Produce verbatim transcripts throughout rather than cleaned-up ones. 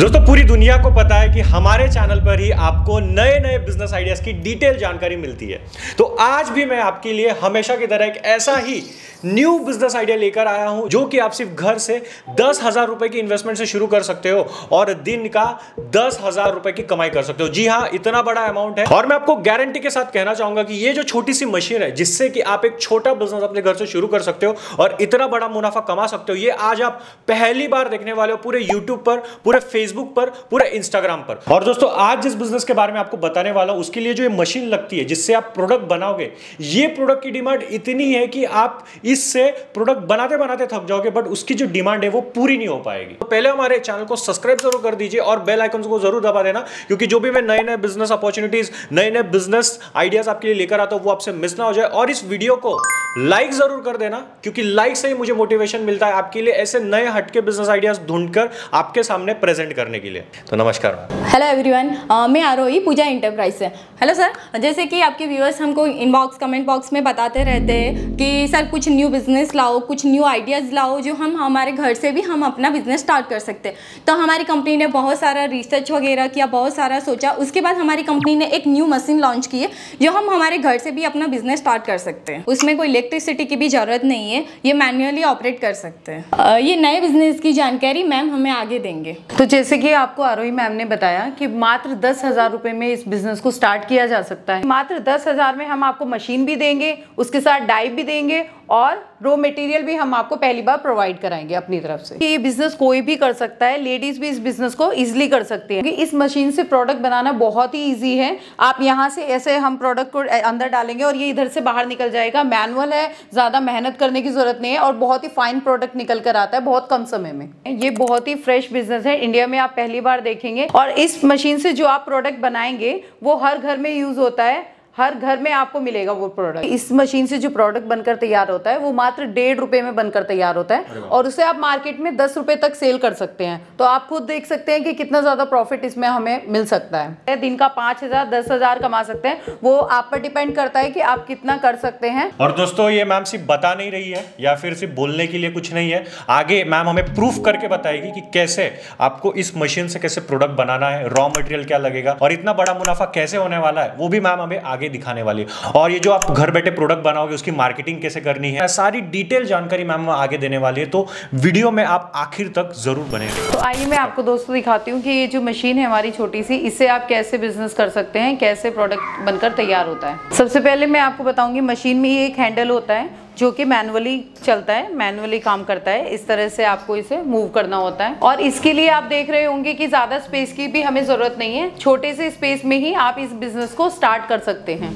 दोस्तों पूरी दुनिया को पता है कि हमारे चैनल पर ही आपको नए नए बिजनेस आइडियाज की डिटेल जानकारी मिलती है। तो आज भी मैं आपके लिए हमेशा की तरह एक ऐसा ही न्यू बिजनेस आइडिया लेकर आया हूं जो कि आप सिर्फ घर से दस हजार रुपए की इन्वेस्टमेंट से शुरू कर सकते हो और दिन का दस हजार रुपए की कमाई कर सकते हो। जी हां, इतना बड़ा अमाउंट है और मैं आपको गारंटी के साथ कहना चाहूंगा कि ये जो छोटी सी मशीन है जिससे कि आप एक छोटा बिजनेस अपने घर से शुरू कर सकते हो और इतना बड़ा मुनाफा कमा सकते हो, ये आज आप पहली बार देखने वाले हो पूरे यूट्यूब पर, पूरे फेसबुक पर, पूरे इंस्टाग्राम पर। और दोस्तों आज जिस बिजनेस के बारे में आपको बताने वाला हूं उसके लिए जो ये मशीन लगती है जिससे आप प्रोडक्ट बनाओगे, ये प्रोडक्ट की डिमांड इतनी है कि आप इससे प्रोडक्ट बनाते बनाते थक जाओगे, बट उसकी जो डिमांड है वो पूरी नहीं हो पाएगी। तो पहले हमारे चैनल को सब्सक्राइब जरूर कर दीजिए और बेल आइकन को जरूर दबा देना, क्योंकि जो भी मैं नए नए बिजनेस अपॉर्चुनिटीज, नए नए बिजनेस आइडियाज आपके लिए लेकर आता हूं वो आपसे मिस ना हो जाए। और इस वीडियो को लाइक जरूर कर देना, क्योंकि लाइक से ही मुझे मोटिवेशन मिलता है आपके लिए ऐसे नए हटके बिजनेस आइडियाज ढूंढकर आपके सामने प्रेजेंट करने के लिए। तो नमस्कार। हेलो एवरीवन, मैं आरोही पूजा इंटरप्राइज से। हेलो सर, जैसे कि आपके व्यूअर्स हमको इनबॉक्स कमेंट बॉक्स में बताते रहते हैं कि सर कुछ न्यू बिजनेस लाओ, कुछ न्यू आइडियाज़ लाओ जो हम हमारे घर से भी हम अपना बिजनेस स्टार्ट कर सकते हैं। तो हमारी कंपनी ने बहुत सारा रिसर्च वगैरह किया, बहुत सारा सोचा, उसके बाद हमारी कंपनी ने एक न्यू मशीन लॉन्च की है जो हम हमारे घर से भी अपना बिजनेस स्टार्ट कर सकते हैं। उसमें कोई इलेक्ट्रिसिटी की भी ज़रूरत नहीं है, ये मैन्युअली ऑपरेट कर सकते हैं। ये नए बिजनेस की जानकारी मैम हमें आगे देंगे। तो जैसे कि आपको आरोही मैम ने बताया कि मात्र दस हजार रुपए में इस बिजनेस को स्टार्ट किया जा सकता है। मात्र दस हजार में हम आपको मशीन भी देंगे, उसके साथ डाई भी देंगे और रॉ मटेरियल भी हम आपको पहली बार प्रोवाइड कराएंगे अपनी तरफ से। ये बिजनेस कोई भी कर सकता है, लेडीज भी इस बिजनेस को इजीली कर सकती हैं। इस मशीन से प्रोडक्ट बनाना बहुत ही इजी है। आप यहाँ से ऐसे हम प्रोडक्ट को अंदर डालेंगे और ये इधर से बाहर निकल जाएगा। मैनुअल है, ज्यादा मेहनत करने की जरूरत नहीं है और बहुत ही फाइन प्रोडक्ट निकल कर आता है बहुत कम समय में। ये बहुत ही फ्रेश बिजनेस है, इंडिया में आप पहली बार देखेंगे। और इस मशीन से जो आप प्रोडक्ट बनाएंगे वो हर घर में यूज होता है, हर घर में आपको मिलेगा वो प्रोडक्ट। इस मशीन से जो प्रोडक्ट बनकर तैयार होता है वो मात्र डेढ़ रुपए में बनकर तैयार होता है और उसे आप मार्केट में दस रुपए तक सेल कर सकते हैं। तो आप खुद देख सकते हैं कि कितना ज्यादा प्रॉफिट इसमें हमें मिल सकता है। दिन का पांच हजार दस हजार कमा सकते हैं, वो आप पर डिपेंड करता है कि आप कितना कर सकते हैं। और दोस्तों ये मैम सिर्फ बता नहीं रही है या फिर सिर्फ बोलने के लिए कुछ नहीं है, आगे मैम हमें प्रूफ करके बताएगी कि कैसे आपको इस मशीन से कैसे प्रोडक्ट बनाना है, रॉ मटेरियल क्या लगेगा और इतना बड़ा मुनाफा कैसे होने वाला है वो भी मैम हमें आगे दिखाने वाली है। और ये जो आप घर बैठे प्रोडक्ट बनाओगे उसकी मार्केटिंग कैसे करनी है, सारी डिटेल जानकारी मैम आगे देने वाली है। तो वीडियो में आप आखिर तक जरूर बने रहिए। तो आइए मैं आपको दोस्तों दिखाती हूँ कि ये जो मशीन है हमारी छोटी सी, इससे आप कैसे बिजनेस कर सकते हैं, कैसे प्रोडक्ट बनकर तैयार होता है। सबसे पहले मैं आपको बताऊंगी मशीन में ये एक हैंडल होता है जो कि मैनुअली चलता है, मैनुअली काम करता है। इस तरह से आपको इसे मूव करना होता है और इसके लिए आप देख रहे होंगे कि ज़्यादा स्पेस की भी हमें ज़रूरत नहीं है। छोटे से स्पेस में ही आप इस बिजनेस को स्टार्ट कर सकते हैं।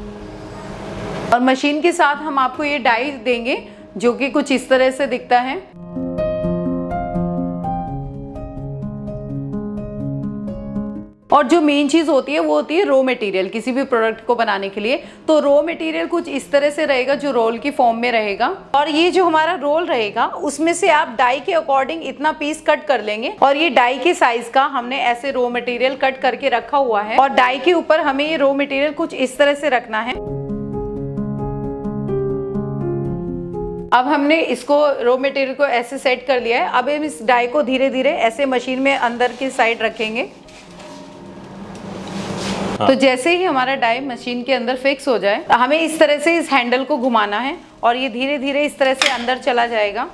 और मशीन के साथ हम आपको ये डाई देंगे जो कि कुछ इस तरह से दिखता है। और जो मेन चीज होती है वो होती है रॉ मटेरियल किसी भी प्रोडक्ट को बनाने के लिए। तो रॉ मटेरियल कुछ इस तरह से रहेगा जो रोल की फॉर्म में रहेगा और ये जो हमारा रोल रहेगा उसमें से आप डाई के अकॉर्डिंग इतना पीस कट कर लेंगे और ये डाई के साइज का हमने ऐसे रॉ मटेरियल कट करके रखा हुआ है और डाई के ऊपर हमें ये रॉ मटेरियल कुछ इस तरह से रखना है। अब हमने इसको रॉ मटेरियल को ऐसे सेट कर लिया है। अब हम इस डाई को धीरे धीरे ऐसे मशीन में अंदर की साइड रखेंगे। हाँ। तो जैसे ही हमारा डाई मशीन के अंदर फिक्स हो जाए हमें इस तरह से इस हैंडल को घुमाना है और ये धीरे धीरे इस तरह से अंदर चला जाएगा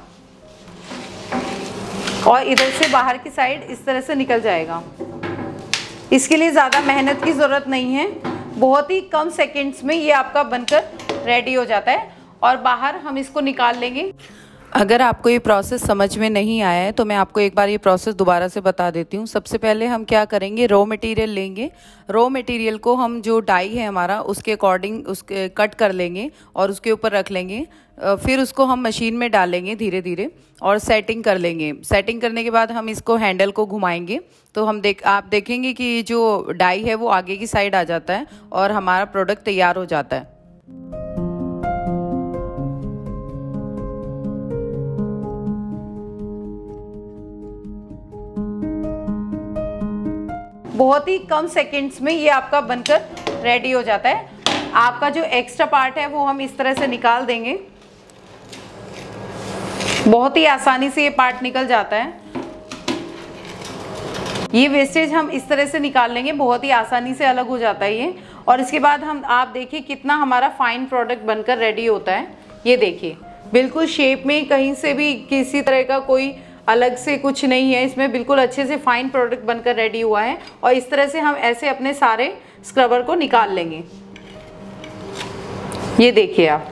और इधर से बाहर की साइड इस तरह से निकल जाएगा। इसके लिए ज़्यादा मेहनत की ज़रूरत नहीं है, बहुत ही कम सेकेंड्स में ये आपका बनकर रेडी हो जाता है और बाहर हम इसको निकाल लेंगे। अगर आपको ये प्रोसेस समझ में नहीं आया है तो मैं आपको एक बार ये प्रोसेस दोबारा से बता देती हूँ। सबसे पहले हम क्या करेंगे, रॉ मटेरियल लेंगे। रॉ मटेरियल को हम जो डाई है हमारा उसके अकॉर्डिंग उसके कट कर लेंगे और उसके ऊपर रख लेंगे। फिर उसको हम मशीन में डालेंगे धीरे धीरे और सेटिंग कर लेंगे। सेटिंग करने के बाद हम इसको हैंडल को घुमाएंगे तो हम देख आप देखेंगे कि जो डाई है वो आगे की साइड आ जाता है और हमारा प्रोडक्ट तैयार हो जाता है। बहुत ही कम सेकंड्स में ये आपका बनकर रेडी हो जाता है। आपका जो एक्स्ट्रा पार्ट है वो हम इस तरह से निकाल देंगे। बहुत ही आसानी से ये पार्ट निकल जाता है। ये वेस्टेज हम इस तरह से निकाल लेंगे, बहुत ही आसानी से अलग हो जाता है ये। और इसके बाद हम आप देखिए कितना हमारा फाइन प्रोडक्ट बनकर रेडी होता है। ये देखिए बिल्कुल शेप में कहीं से भी किसी तरह का कोई अलग से कुछ नहीं है, इसमें बिल्कुल अच्छे से फाइन प्रोडक्ट बनकर रेडी हुआ है। और इस तरह से हम ऐसे अपने सारे स्क्रबर को निकाल लेंगे। ये देखिए आप,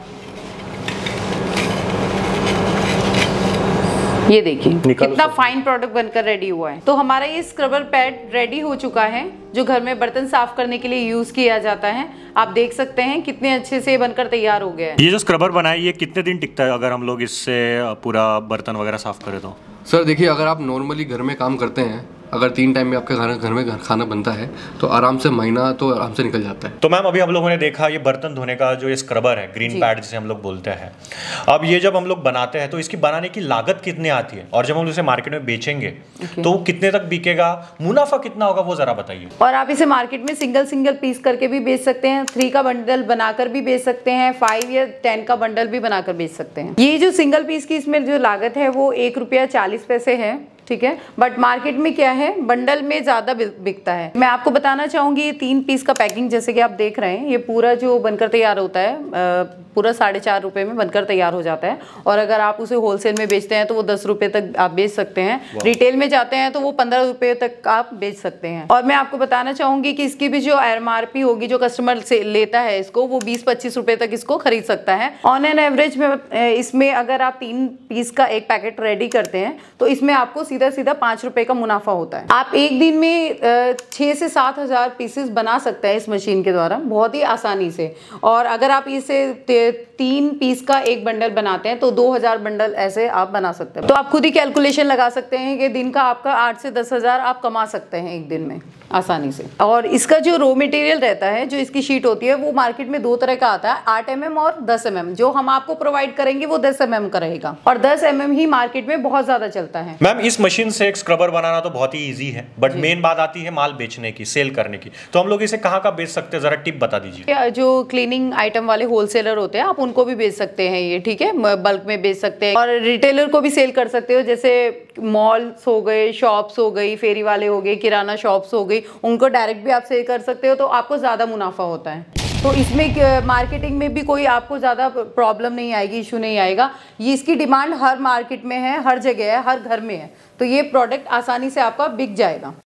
ये देखिए कितना फाइन प्रोडक्ट बनकर रेडी हुआ है। तो हमारा ये स्क्रबर पैड रेडी हो चुका है, जो घर में बर्तन साफ करने के लिए यूज किया जाता है। आप देख सकते हैं कितने अच्छे से बनकर तैयार हो गया है। ये जो स्क्रबर बना है ये कितने दिन टिकता है अगर हम लोग इससे पूरा बर्तन वगैरह साफ करें तो? सर देखिए, अगर आप नॉर्मली घर में काम करते हैं, अगर तीन टाइम में आपके घर घर में खाना बनता है तो आराम से महीना तो आराम से निकल जाता है। तो मैम अभी हम लोगों ने देखा ये बर्तन धोने का जो ये स्क्रबर है, ग्रीन पैड जिसे हम लोग बोलते हैं, अब ये जब हम लोग बनाते हैं तो इसकी बनाने की लागत कितनी आती है और जब हम इसे मार्केट में बेचेंगे तो कितने तक बिकेगा, मुनाफा कितना होगा, वो जरा बताइए। और आप इसे मार्केट में सिंगल सिंगल पीस करके भी बेच सकते हैं, थ्री का बंडल बनाकर भी बेच सकते हैं, फाइव या टेन का बंडल भी बनाकर बेच सकते हैं। ये जो सिंगल पीस की इसमें जो लागत है वो एक रुपया चालीस पैसे है, ठीक है। बट मार्केट में क्या है, बंडल में ज़्यादा बिकता है। मैं आपको बताना चाहूँगी ये तीन पीस का पैकिंग जैसे कि आप देख रहे हैं, ये पूरा जो बनकर तैयार होता है पूरा साढ़े चार रुपये में बनकर तैयार हो जाता है। और अगर आप उसे होलसेल में बेचते हैं तो वो दस रुपये तक आप बेच सकते हैं, रिटेल में जाते हैं तो वो पंद्रह रुपये तक आप बेच सकते हैं। और मैं आपको बताना चाहूँगी कि इसकी भी जो एम आर पी होगी, जो कस्टमर से लेता है इसको, वो बीस पच्चीस रुपये तक इसको खरीद सकता है। ऑन एन एवरेज में इसमें अगर आप तीन पीस का एक पैकेट रेडी करते हैं तो इसमें आपको सीधा सीधा पाँच रुपये का मुनाफा होता है। आप एक दिन में छः से सात हज़ार पीसेस बना सकते हैं इस मशीन के द्वारा, बहुत ही आसानी से। और अगर आप इसे तीन पीस का एक बंडल बनाते हैं तो दो हजार बंडल ऐसे आप बना सकते हैं। तो आप खुद ही कैलकुलेशन लगा सकते हैं कि दिन का आपका आठ से दस हजार आप कमा सकते हैं एक दिन में आसानी से। और इसका जो रॉ मटेरियल रहता है, जो इसकी शीट होती है, वो मार्केट में दो तरह का आता है, आठ एम एम और दस एम एम। जो हम आपको प्रोवाइड करेंगे वो दस एम एम का रहेगा और दस एम एम ही मार्केट में बहुत ज्यादा चलता है। मैम इस मशीन से एक स्क्रबर बनाना तो बहुत ही ईजी है, बट मेन बात आती है माल बेचने की, सेल करने की। तो हम लोग इसे कहाँ का बेच सकते हैं, जरा टिप बता दीजिए। जो क्लीनिंग आइटम वाले होलसेलर होते हैं आप उनको भी बेच सकते हैं ये, ठीक है, बल्क में बेच सकते हैं। और रिटेलर को भी सेल कर सकते हो, जैसे मॉल्स हो गए, शॉप्स हो गई, फेरी वाले हो गए, किराना शॉप्स हो गई, उनको डायरेक्ट भी आप सेल कर सकते हो तो आपको ज़्यादा मुनाफा होता है। तो इसमें मार्केटिंग में भी कोई आपको ज़्यादा प्रॉब्लम नहीं आएगी, इशू नहीं आएगा। ये इसकी डिमांड हर मार्केट में है, हर जगह है, हर घर में है, तो ये प्रोडक्ट आसानी से आपका बिक जाएगा।